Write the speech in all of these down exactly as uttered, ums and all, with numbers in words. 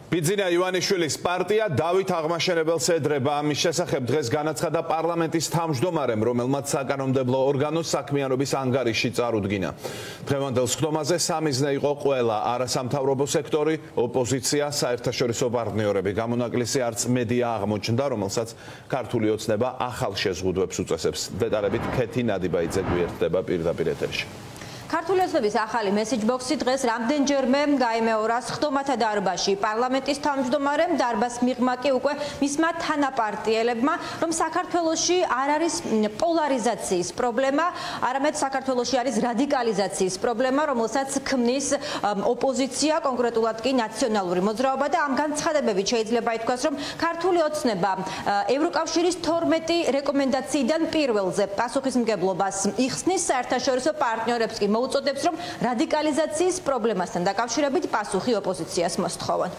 ბიძინა ივანიშვილის პარტია დავით აღმაშენებელს ეძრება. ამის შესახებ დღეს განაცხადა პარლამენტის თავმჯდომარემ, რომელმაც საკანონმდებლო ორგანოს საქმიანობის ანგარიში წარუდგინა. დღევანდელ სხდომაზე სამიზნე იყო ყველა არასამთავრობო სექტორი, ოპოზიცია, საერთაშორისო პარტნიორები. გამონაკლისი არც მედია აღმოჩნდა, რომელსაც ქართული ოცნება ახალ შეზღუდვებს უწესებს. დეტალებით ქეთი ნადიბაიძე გვერდება პირდაპირ ეთერში. ქართული ოცნების ახალი მესეჯ ბოქსი დღეს რამდენჯერმე გაიმეორა სხდომათა დარბაზში. პარლამენტის თავმჯდომარემ დარბაზს მიღმა კი უკვე მისმა თანაპარტიელებმა, რომ საქართველოში არ არის პოლარიზაციის პრობლემა, არამედ საქართველოში არის რადიკალიზაციის პრობლემა, რომელსაც ქმნის ოპოზიცია, კონკრეტულად კი ნაციონალური მოძრაობა და ამ განცხადებებით შეიძლება ითქვას, რომ ქართული ოცნება ევროკავშირის თორმეტი რეკომენდაციიდან პირველზე პასუხისმგებლობას იხსნის, საერთაშორისო პარტნიორებს კი მოუწოდებს, რომ რადიკალიზაციის პრობლემასთან დაკავშირებით პასუხი ოპოზიციას მოსთხოვონ.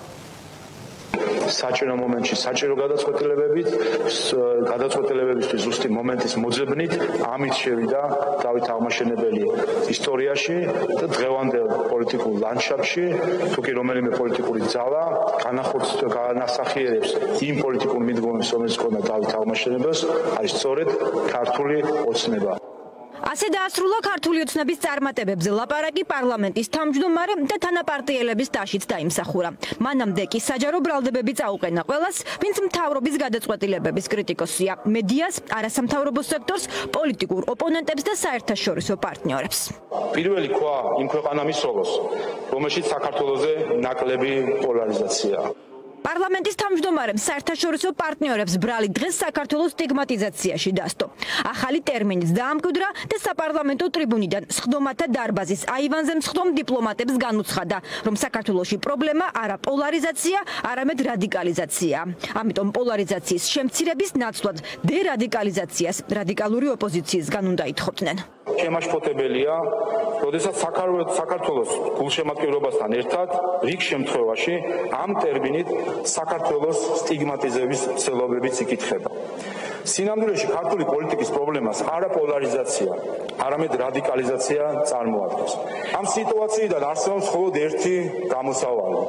საჭირო მომენტში საჭირო გადაწყვეტილებებით, გადაწყვეტილებებისთვის ზუსტი მომენტის მოძებნით ამით შევიდა დავით აღმაშენებელი ისტორიაში და დღევანდელ პოლიტიკურ ლანდშაფტში, თუ კი რომელიმე პოლიტიკური ძალა განასახიერებს იმ პოლიტიკურ მიდგომებს, რომელიც ჰქონდა დავით აღმაშენებელს, არის სწორედ ქართული ოცნება. ასე დაასრულა ქართული ოცნების წარმატებებზე ლაპარაკი პარლამენტის თავმჯდომარემ და თანაპარტიელების დაშიც დაიმსახურა. მანამდე კი საჯარო ბრალდებები წაუყენა ყველას, ვინც მთავრობის გადაწყვეტილებების კრიტიკოსია, მედიას, არასამთავრობო სექტორს, პოლიტიკურ ოპონენტებს და საერთაშორისო პარტნიორებს. პირველი ქვა იმ ქვეყანამის სოლოს, რომელშიც საქართველოზე ნაკლები პოლარიზაციაა. პარლამენტის თავმჯდომარემ საერთაშორისო პარტნიორებს ბრალი დღეს საქართველოს სტიგმატიზაციაში დასტო. ახალი ტერმინიც დაამკვიდრა და საპარლამენტო ტრიბუნიდან სხდომათა დარბაზის აივანზე მსხდომ დიპლომატებს განუცხადა, რომ საქართველოში პრობლემა არა პოლარიზაცია, არამედ რადიკალიზაცია. ამიტომ პოლარიზაციის შემცირების ნაცვლად დერადიკალიზაციას რადიკალური ოპოზიციისგან უნდა ითხოვდნენ. შემაშფოთებელია, როდესაც საქართველოს გულშემატკივრობასთან ერთად რიგ შემთხვევაში ამ ტერმინით საქართველოს სტიგმატიზების ცდილობებიც იკითხება. სინამდვილეში ქართული პოლიტიკის პრობლემას არა პოლარიზაცია, არამედ რადიკალიზაცია წარმოადგენს. ამ სიტუაციიდან არსებობს მხოლოდ ერთი გამოსავალი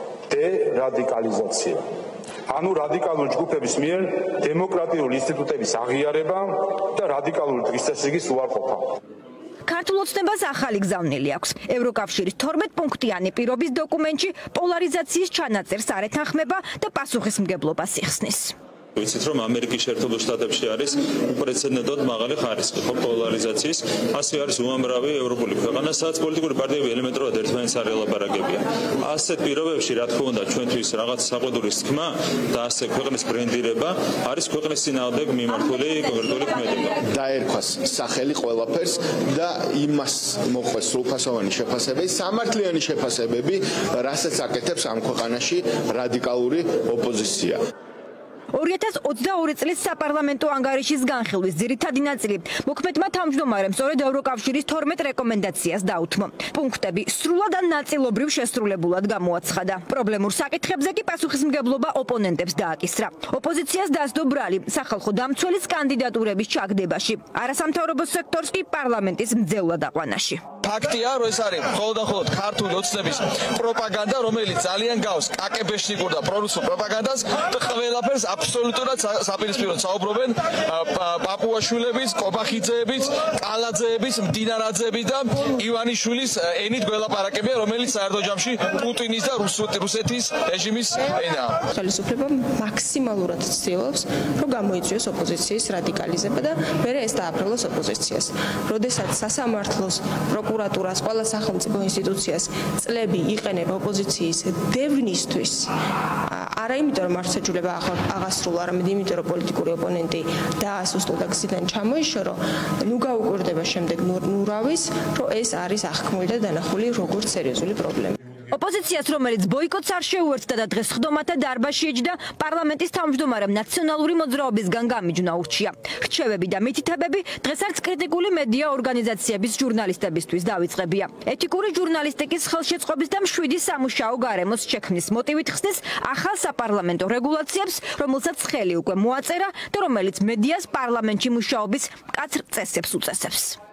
დერადიკალიზაცია. ანუ რადიკალური ჯგუფების მიერ დემოკრატიული ინსტიტუტების აღიარება და რადიკალური დღესასწაულის უარყოფა. ქართულ ოცნებას ახალი გზავნილი აქვს. ევროკავშირის თორმეტ-პუნქტიანი პირობის დოკუმენტში პოლარიზაციის ჩანაწერს არ ეთანხმება და პასუხისმგებლობას იხსნის. ვიცით, რომ ამერიკის შეერთებულ შტატებში არის უპრეცედენტოდ მაღალი ხარისხი პოლარიზაციის, ასე არის უამრავი ევროპული ქვეყანა, სადაც პოლიტიკური პარტიები ელემენტარულად ერთმანეთს არ ელაპარაკებიან. ასეთ პირობებში, რა თქმა უნდა, ჩვენთვის რაღაც საყვედურის თქმა და ასე ქვეყნის ბრენდირება არის ქვეყნის წინააღმდეგ მიმართული კონკრეტული ქმედება. დაერქვას სახელი ყველაფერს და იმას მოხდეს სრულფასოვანი შეფასებები, სამართლიანი შეფასებები, რასაც აკეთებს ამ ქვეყანაში რადიკალური ოპოზიცია. ორი ათას ოცდაორი წლის საპარლამენტო ანგარიშის განხილვის ძირითადი ნაწილი მოქმედმა თავმჯდომარემ სწორედ ევროკავშირის თორმეტ რეკომენდაციას დაუთმო. პუნქტები სრულად ან ნაწილობრივ შესრულებულად გამოაცხადა. პრობლემურ საკითხებზე კი პასუხისმგებლობა ოპონენტებს დააკისრა. ოპოზიციას დასდო ბრალი სახალხო დამცველის კანდიდატურების ჩაგდებაში. არასამთავრობო სექტორს კი პარლამენტის მძევლად აყვანაში. ფაქტია, რომ ეს არის მხოლოდ და მხოლოდ ქართული ოცნების პროპაგანდა, რომელიც ძალიან გავს კაკებეშნიკურ და პრორუსულ პროპაგანდას და ყველაფერს აბსოლუტურად საპირისპიროდ საუბრობენ პაპუაშვილების, კობახიძეების, კალაძეების, მდინარაძეების და ივანიშვილის ენით გველაპარაკებია, რომელიც საერთო ჯამში პუტინის და რუსეთის რეჟიმის ენაა. ხელისუფლება მაქსიმალურად ცდილობს, რომ გამოიწვიოს ოპოზიციის რადიკალიზება და მერე ეს დააფრთხილოს ოპოზიციას. როდესაც სასამართლოს პროკურატურას, ყველა სახელმწიფო ინსტიტუციას წლები იყენება ოპოზიციის დევნისთვის, არა იმიტომ რომ არსაჯულება აღასრულა, არამედ იმიტომ რომ პოლიტიკური ოპონენტი დაასუსტო და გზიდან ჩამოიშორო, ნუ გაუკვირდება შემდეგ ნურავის, რომ ეს არის აღქმული და დანახული როგორც სერიოზული პრობლემა. ოპოზიციას, რომელიც ბოიკოტს არ შეუერთდა და დღეს სხდომათა დარბაზში ეჯდა, პარლამენტის თავმჯდომარემ ნაციონალური მოძრაობისგან გამიჯვნა ურჩია. რჩევები და მითითებები დღეს არც კრიტიკული მედია ორგანიზაციების ჟურნალისტებისთვის დავიწყებია. ეთიკური ჟურნალისტიკის ხელშეწყობის და მშვიდი სამუშაო გარემოს შექმნის მოტივით ხსნის ახალ საპარლამენტო რეგულაციებს, რომელსაც ხელი უკვე მოაწერა და რომელიც მედიას პარლამენტში მუშაობის მკაცრ წესებს უწესებს.